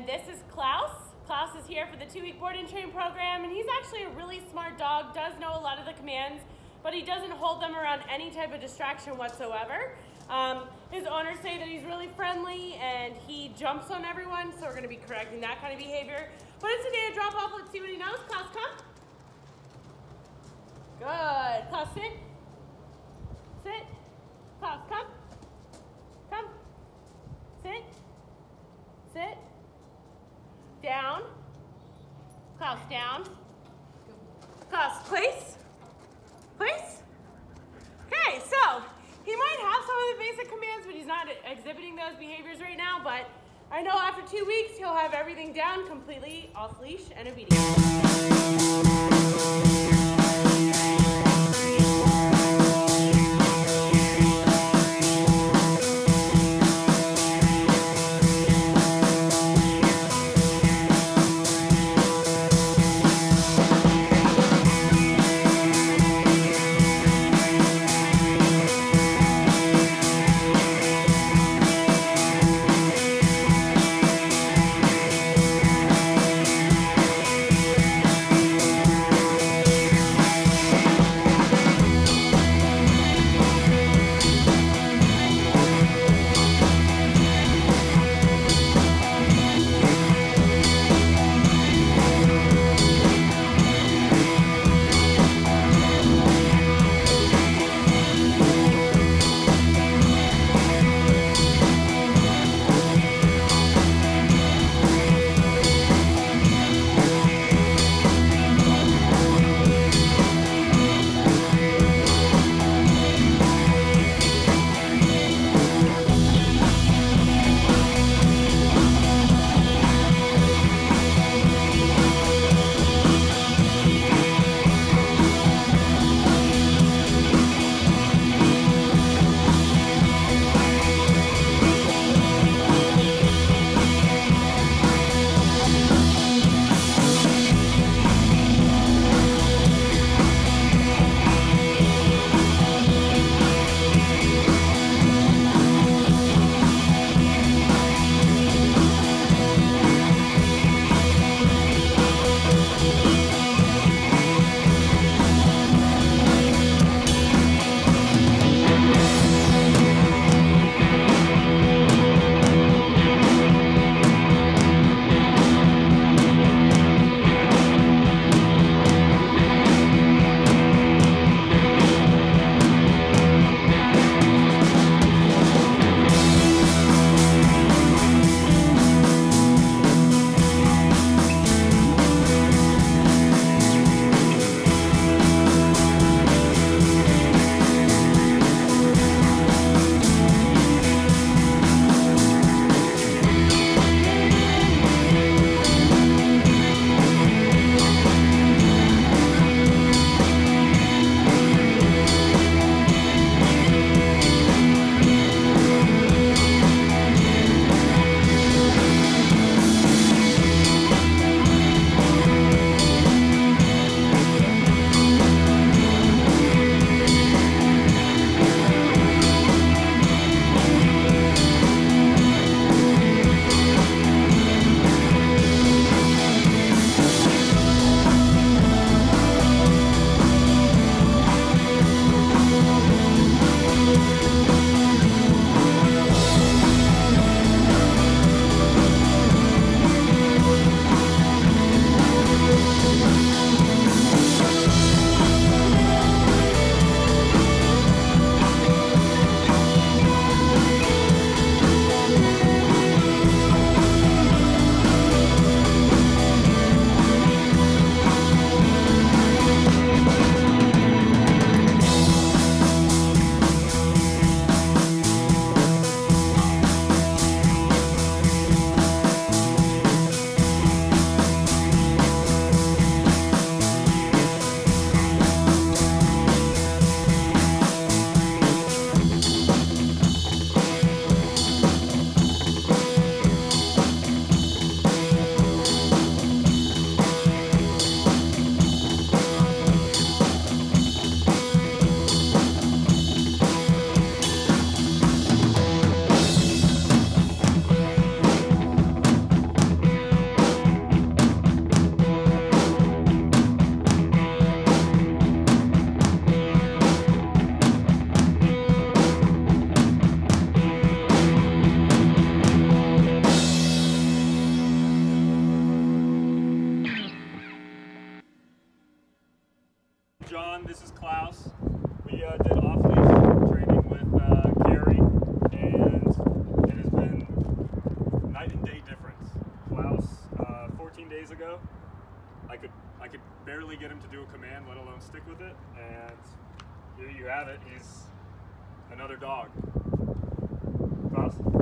And this is Klaus. Klaus is here for the 2-week board and train program, and he's actually a really smart dog, does know a lot of the commands, but he doesn't hold them around any type of distraction whatsoever. His owners say that he's really friendly and he jumps on everyone, so we're going to be correcting that kind of behavior. But it's a day to drop off. Let's see what he knows. Klaus, come. Good. Klaus, sit. Sit. Klaus, come. Come. Sit. Sit. Down. Klaus, down. Klaus, place. Place. Okay, so he might have some of the basic commands, but he's not exhibiting those behaviors right now. But I know after 2 weeks, he'll have everything down completely off leash and obedient. to do a command, let alone stick with it. And here you have it. He's another dog. Klaus?